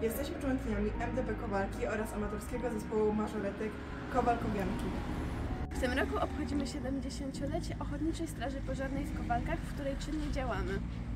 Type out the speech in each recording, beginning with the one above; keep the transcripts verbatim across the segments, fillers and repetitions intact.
Jesteśmy członkiniami M D P Kowalki oraz amatorskiego zespołu mażoretek Kowalkowianki. W tym roku obchodzimy siedemdziesięciolecie Ochotniczej Straży Pożarnej w Kowalkach, w której czynnie działamy.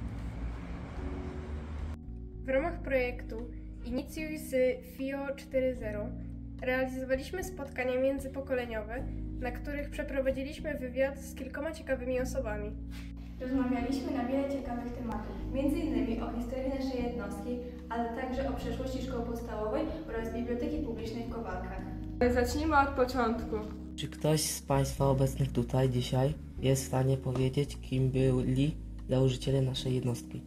W ramach projektu Inicjuj z F I O cztery zero realizowaliśmy spotkania międzypokoleniowe, na których przeprowadziliśmy wywiad z kilkoma ciekawymi osobami. Rozmawialiśmy na wiele ciekawych tematów, między innymi o historii naszej jednostki, ale także o przeszłości szkoły podstawowej oraz Biblioteki Publicznej w Kowalkach. Zacznijmy od początku. Czy ktoś z Państwa obecnych tutaj dzisiaj jest w stanie powiedzieć, kim byli założyciele naszej jednostki?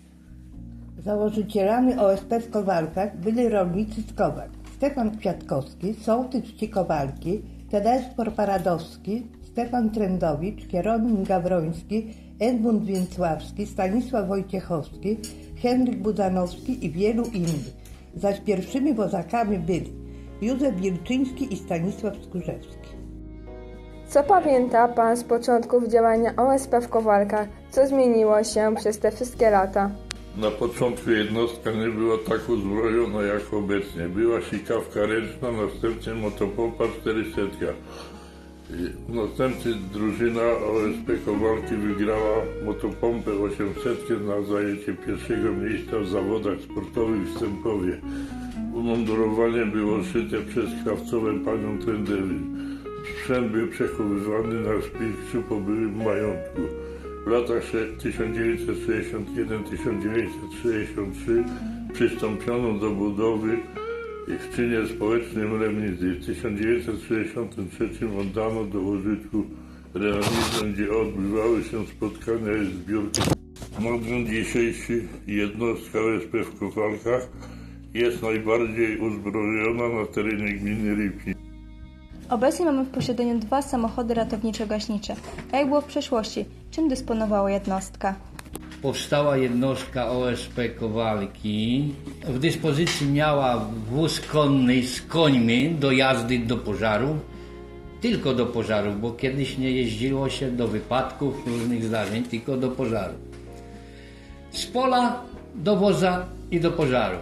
Założycielami O S P w Kowalkach byli rolnicy z Kowal. Stefan Kwiatkowski, sołtys wsi Kowalki, Tadeusz Porparadowski, Stefan Trędowicz, Hieronim Gawroński, Edmund Więcławski, Stanisław Wojciechowski, Henryk Budanowski i wielu innych. Zaś pierwszymi wozakami byli Józef Wilczyński i Stanisław Skórzewski. Co pamięta Pan z początków działania O S P w Kowalkach? Co zmieniło się przez te wszystkie lata? Na początku jednostka nie była tak uzbrojona jak obecnie. Była sikawka ręczna, następnie motopompa czterysta. Następnie drużyna O S P Kowalki wygrała motopompę osiemset na zajęcie pierwszego miejsca w zawodach sportowych w Stępowie. Umundurowanie było szyte przez krawcową panią Trendewicz. Sprzęt był przechowywany na szpilczu po byłym majątku. W latach tysiąc dziewięćset sześćdziesiątym pierwszym do tysiąc dziewięćset sześćdziesiątego trzeciego przystąpiono do budowy w czynie społecznym remizy. W tysiąc dziewięćset sześćdziesiątym trzecim oddano do użytku remizę, gdzie odbywały się spotkania i zbiórki. Na dzień dzisiejszy jednostka O S P w Kowalkach jest najbardziej uzbrojona na terenie gminy Rypin. Obecnie mamy w posiadaniu dwa samochody ratowniczo-gaśnicze. A jak było w przeszłości? Czym dysponowała jednostka? Powstała jednostka O S P Kowalki. W dyspozycji miała wóz konny z końmi do jazdy do pożarów. Tylko do pożarów, bo kiedyś nie jeździło się do wypadków, różnych zdarzeń, tylko do pożarów. Z pola do woza i do pożaru.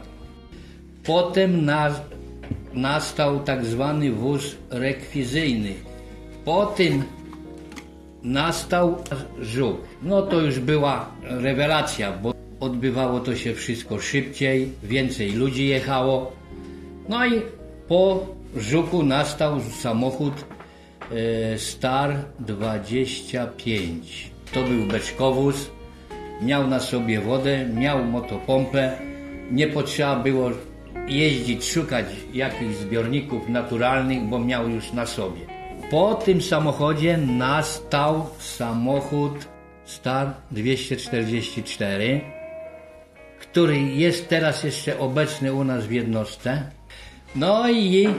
Potem na, nastał tak zwany wóz rekwizyjny. Potem nastał żuk. No to już była rewelacja, bo odbywało to się wszystko szybciej, więcej ludzi jechało. No i po żuku nastał samochód e, Star dwadzieścia pięć. To był beczkowóz, miał na sobie wodę, miał motopompę. Nie potrzeba było jeździć, szukać jakichś zbiorników naturalnych, bo miał już na sobie. Po tym samochodzie nastał samochód Star dwieście czterdzieści cztery, który jest teraz jeszcze obecny u nas w jednostce. No i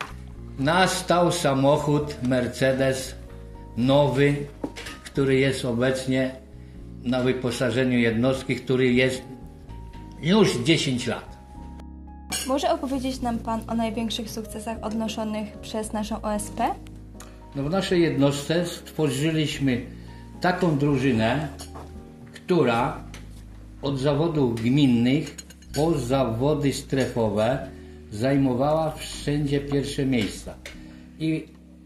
nastał samochód Mercedes nowy, który jest obecnie na wyposażeniu jednostki, który jest już dziesięć lat. Może opowiedzieć nam Pan o największych sukcesach odnoszonych przez naszą O S P? No w naszej jednostce stworzyliśmy taką drużynę, która od zawodów gminnych po zawody strefowe zajmowała wszędzie pierwsze miejsca. I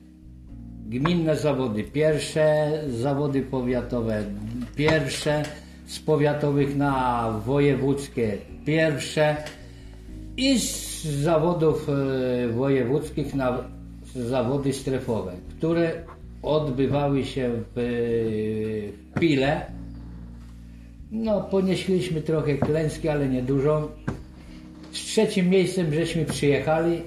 gminne zawody pierwsze, zawody powiatowe pierwsze, z powiatowych na wojewódzkie pierwsze i z zawodów wojewódzkich na zawody strefowe, które odbywały się w Pile. No, ponieśliśmy trochę klęski, ale nie dużo. Z trzecim miejscem żeśmy przyjechali.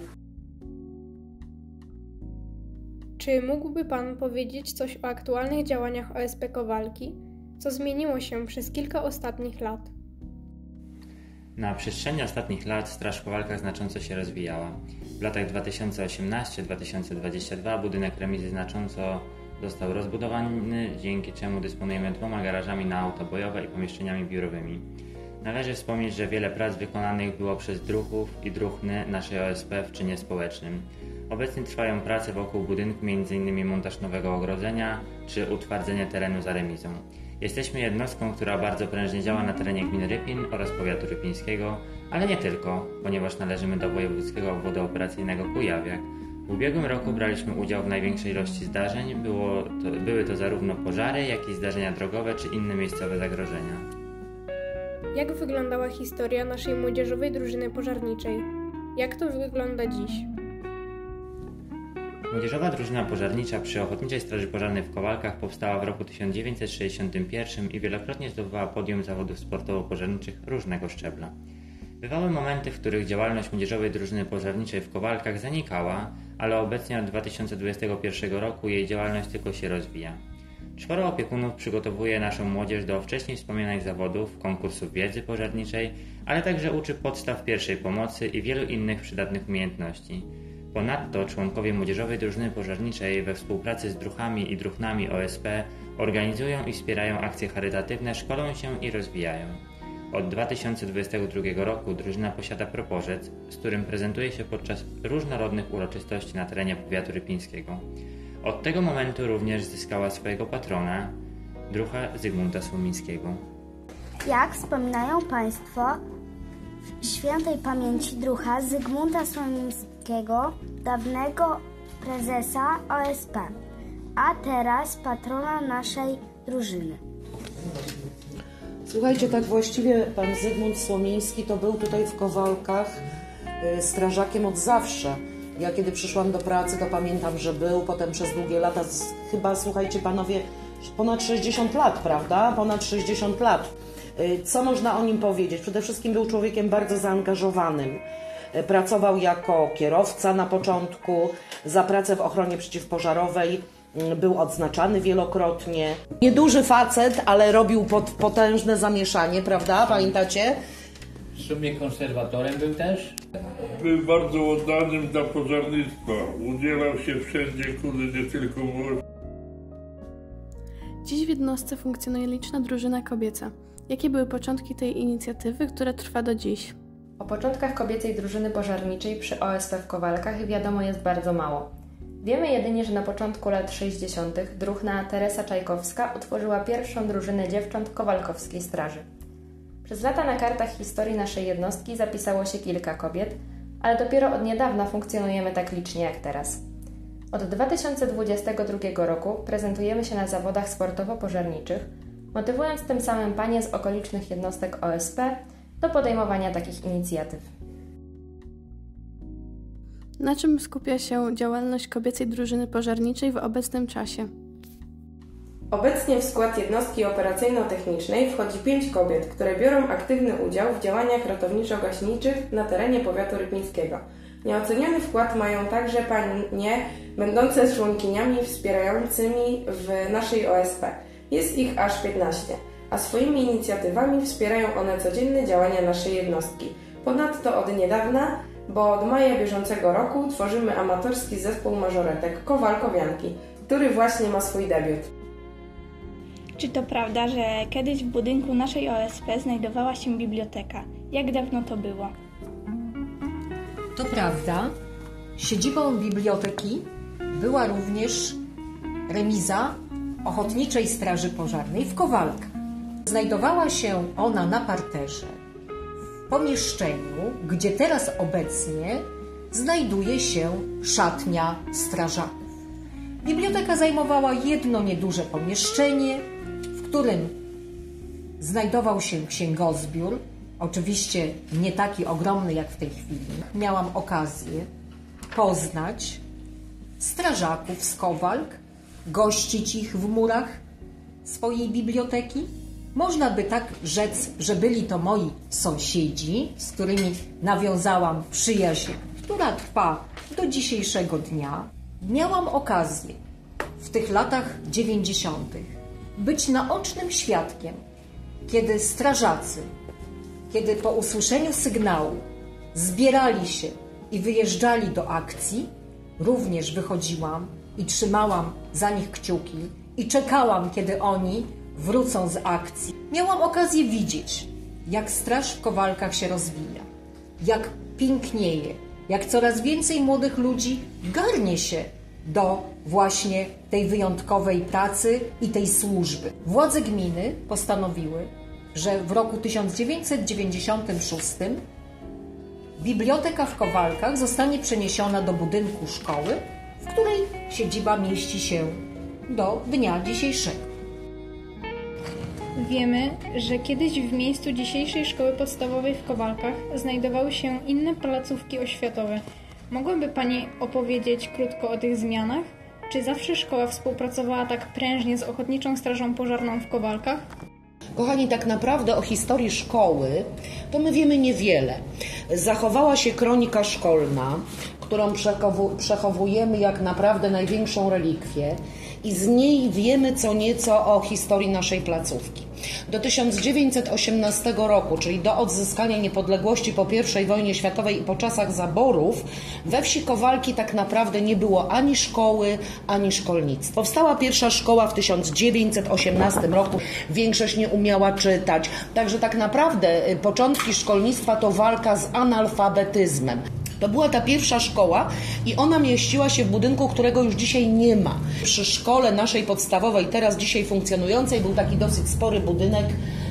Czy mógłby Pan powiedzieć coś o aktualnych działaniach O S P Kowalki? Co zmieniło się przez kilka ostatnich lat? Na przestrzeni ostatnich lat Straż w Kowalkach znacząco się rozwijała. W latach dwa tysiące osiemnastym do dwa tysiące dwudziestego drugiego budynek remizy znacząco został rozbudowany, dzięki czemu dysponujemy dwoma garażami na auta bojowe i pomieszczeniami biurowymi. Należy wspomnieć, że wiele prac wykonanych było przez druhów i druhny naszej O S P w czynie społecznym. Obecnie trwają prace wokół budynku, m.in. montaż nowego ogrodzenia czy utwardzenie terenu za remizą. Jesteśmy jednostką, która bardzo prężnie działa na terenie gminy Rypin oraz powiatu rypińskiego, ale nie tylko, ponieważ należymy do wojewódzkiego obwodu operacyjnego Kujawiak. W ubiegłym roku braliśmy udział w największej ilości zdarzeń. Było to, były to zarówno pożary, jak i zdarzenia drogowe czy inne miejscowe zagrożenia. Jak wyglądała historia naszej młodzieżowej drużyny pożarniczej? Jak to wygląda dziś? Młodzieżowa drużyna pożarnicza przy Ochotniczej Straży Pożarnej w Kowalkach powstała w roku tysiąc dziewięćset sześćdziesiątym pierwszym i wielokrotnie zdobywała podium zawodów sportowo-pożarniczych różnego szczebla. Bywały momenty, w których działalność młodzieżowej drużyny pożarniczej w Kowalkach zanikała, ale obecnie od dwa tysiące dwudziestego pierwszego roku jej działalność tylko się rozwija. Czworo opiekunów przygotowuje naszą młodzież do wcześniej wspomnianych zawodów, konkursów wiedzy pożarniczej, ale także uczy podstaw pierwszej pomocy i wielu innych przydatnych umiejętności. Ponadto członkowie młodzieżowej drużyny pożarniczej we współpracy z druchami i druchnami O S P organizują i wspierają akcje charytatywne, szkolą się i rozwijają. Od dwa tysiące dwudziestego drugiego roku drużyna posiada proporzec, z którym prezentuje się podczas różnorodnych uroczystości na terenie powiatu rypińskiego. Od tego momentu również zyskała swojego patrona, drucha Zygmunta Słomińskiego. Jak wspominają Państwo, w świętej pamięci drucha Zygmunta Słomińskiego, dawnego prezesa O S P, a teraz patrona naszej drużyny. Słuchajcie, tak właściwie pan Zygmunt Słomiński to był tutaj w Kowalkach y, strażakiem od zawsze. Ja kiedy przyszłam do pracy, to pamiętam, że był, potem przez długie lata, z, chyba, słuchajcie panowie, ponad sześćdziesiąt lat, prawda? Ponad sześćdziesiąt lat. Y, co można o nim powiedzieć? Przede wszystkim był człowiekiem bardzo zaangażowanym. Y, pracował jako kierowca na początku, za pracę w ochronie przeciwpożarowej. Był odznaczany wielokrotnie. Nieduży facet, ale robił pot, potężne zamieszanie, prawda? Pamiętacie? W sumie konserwatorem był też. Był bardzo oddanym dla pożarnictwa. Udzielał się wszędzie, kurde, nie tylko mógł. Dziś w jednostce funkcjonuje liczna drużyna kobieca. Jakie były początki tej inicjatywy, która trwa do dziś? O początkach kobiecej drużyny pożarniczej przy O S P w Kowalkach wiadomo jest bardzo mało. Wiemy jedynie, że na początku lat sześćdziesiątych druhna Teresa Czajkowska utworzyła pierwszą drużynę dziewcząt Kowalkowskiej Straży. Przez lata na kartach historii naszej jednostki zapisało się kilka kobiet, ale dopiero od niedawna funkcjonujemy tak licznie jak teraz. Od dwa tysiące dwudziestego drugiego roku prezentujemy się na zawodach sportowo-pożarniczych, motywując tym samym panie z okolicznych jednostek O S P do podejmowania takich inicjatyw. Na czym skupia się działalność kobiecej drużyny pożarniczej w obecnym czasie? Obecnie w skład jednostki operacyjno-technicznej wchodzi pięć kobiet, które biorą aktywny udział w działaniach ratowniczo-gaśniczych na terenie powiatu rypińskiego. Nieoceniony wkład mają także panie będące członkiniami wspierającymi w naszej O S P. Jest ich aż piętnaście, a swoimi inicjatywami wspierają one codzienne działania naszej jednostki. Ponadto od niedawna, bo od maja bieżącego roku tworzymy amatorski zespół mażoretek Kowalkowianki, który właśnie ma swój debiut. Czy to prawda, że kiedyś w budynku naszej O S P znajdowała się biblioteka? Jak dawno to było? To prawda. Siedzibą biblioteki była również remiza Ochotniczej Straży Pożarnej w Kowalkach. Znajdowała się ona na parterze, w pomieszczeniu, gdzie teraz obecnie znajduje się szatnia strażaków. Biblioteka zajmowała jedno nieduże pomieszczenie, w którym znajdował się księgozbiór, oczywiście nie taki ogromny jak w tej chwili. Miałam okazję poznać strażaków z Kowalk, gościć ich w murach swojej biblioteki. Można by tak rzec, że byli to moi sąsiedzi, z którymi nawiązałam przyjaźń, która trwa do dzisiejszego dnia. Miałam okazję w tych latach dziewięćdziesiątych być naocznym świadkiem, kiedy strażacy, kiedy po usłyszeniu sygnału zbierali się i wyjeżdżali do akcji, również wychodziłam i trzymałam za nich kciuki i czekałam, kiedy oni wrócą z akcji. Miałam okazję widzieć, jak straż w Kowalkach się rozwija, jak pięknieje, jak coraz więcej młodych ludzi garnie się do właśnie tej wyjątkowej pracy i tej służby. Władze gminy postanowiły, że w roku tysiąc dziewięćset dziewięćdziesiątym szóstym biblioteka w Kowalkach zostanie przeniesiona do budynku szkoły, w której siedziba mieści się do dnia dzisiejszego. Wiemy, że kiedyś w miejscu dzisiejszej szkoły podstawowej w Kowalkach znajdowały się inne placówki oświatowe. Mogłaby Pani opowiedzieć krótko o tych zmianach? Czy zawsze szkoła współpracowała tak prężnie z Ochotniczą Strażą Pożarną w Kowalkach? Kochani, tak naprawdę o historii szkoły to my wiemy niewiele. Zachowała się kronika szkolna, którą przechowujemy jak naprawdę największą relikwię i z niej wiemy co nieco o historii naszej placówki. Do tysiąc dziewięćset osiemnastego roku, czyli do odzyskania niepodległości po pierwszej wojnie światowej i po czasach zaborów, we wsi Kowalki tak naprawdę nie było ani szkoły, ani szkolnictwa. Powstała pierwsza szkoła w tysiąc dziewięćset osiemnastym roku. Większość nie umiała czytać. Także tak naprawdę początki szkolnictwa to walka z analfabetyzmem. To była ta pierwsza szkoła i ona mieściła się w budynku, którego już dzisiaj nie ma. Przy szkole naszej podstawowej, teraz dzisiaj funkcjonującej, był taki dosyć spory budynek,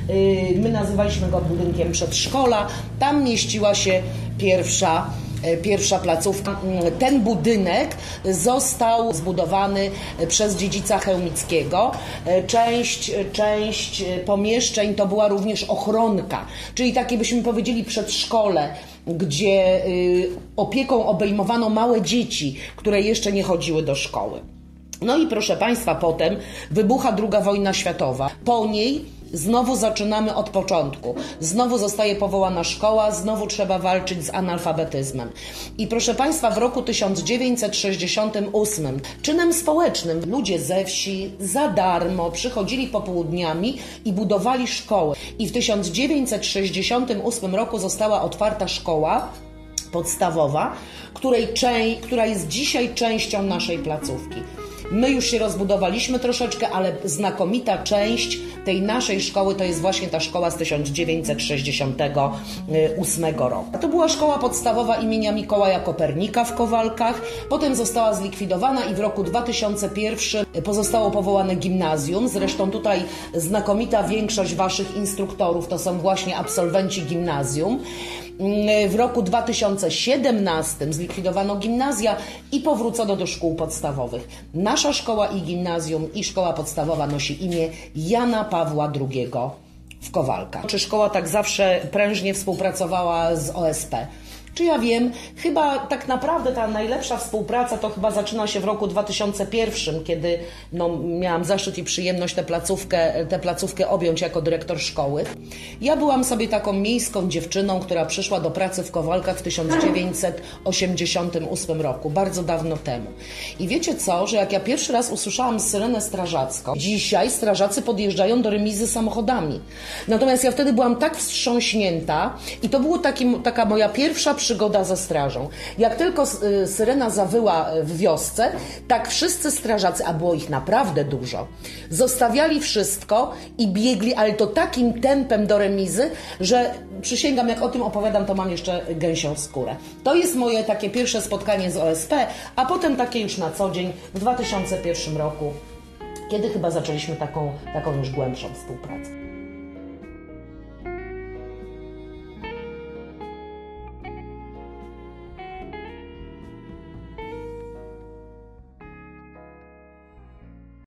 my nazywaliśmy go budynkiem przedszkola, tam mieściła się pierwsza Pierwsza placówka. Ten budynek został zbudowany przez dziedzica Chełmickiego. Część, część pomieszczeń to była również ochronka, czyli takie byśmy powiedzieli przedszkole, gdzie opieką obejmowano małe dzieci, które jeszcze nie chodziły do szkoły. No i proszę Państwa, potem wybucha druga wojna światowa. Po niej znowu zaczynamy od początku. Znowu zostaje powołana szkoła, znowu trzeba walczyć z analfabetyzmem. I proszę Państwa, w roku tysiąc dziewięćset sześćdziesiątym ósmym czynem społecznym ludzie ze wsi za darmo przychodzili popołudniami i budowali szkoły. I w tysiąc dziewięćset sześćdziesiątym ósmym roku została otwarta szkoła podstawowa, której, która jest dzisiaj częścią naszej placówki. My już się rozbudowaliśmy troszeczkę, ale znakomita część tej naszej szkoły to jest właśnie ta szkoła z tysiąc dziewięćset sześćdziesiątego ósmego roku. To była szkoła podstawowa imienia Mikołaja Kopernika w Kowalkach, potem została zlikwidowana i w roku dwa tysiące pierwszym pozostało powołane gimnazjum. Zresztą tutaj znakomita większość Waszych instruktorów to są właśnie absolwenci gimnazjum. W roku dwa tysiące siedemnastym zlikwidowano gimnazja i powrócono do szkół podstawowych. Nasza szkoła i gimnazjum i szkoła podstawowa nosi imię Jana Pawła drugiego w Kowalkach. Czy szkoła tak zawsze prężnie współpracowała z O S P? Czy ja wiem, chyba tak naprawdę ta najlepsza współpraca to chyba zaczyna się w roku dwa tysiące pierwszym, kiedy no, miałam zaszczyt i przyjemność tę placówkę, tę placówkę objąć jako dyrektor szkoły. Ja byłam sobie taką miejską dziewczyną, która przyszła do pracy w Kowalkach w tysiąc dziewięćset osiemdziesiątym ósmym roku, bardzo dawno temu. I wiecie co, że jak ja pierwszy raz usłyszałam syrenę strażacką, dzisiaj strażacy podjeżdżają do remizy samochodami. Natomiast ja wtedy byłam tak wstrząśnięta i to była taka moja pierwsza przygoda ze strażą. Jak tylko syrena zawyła w wiosce, tak wszyscy strażacy, a było ich naprawdę dużo, zostawiali wszystko i biegli, ale to takim tempem do remizy, że przysięgam, jak o tym opowiadam, to mam jeszcze gęsią skórę. To jest moje takie pierwsze spotkanie z O S P, a potem takie już na co dzień w dwa tysiące pierwszym roku, kiedy chyba zaczęliśmy taką, taką już głębszą współpracę.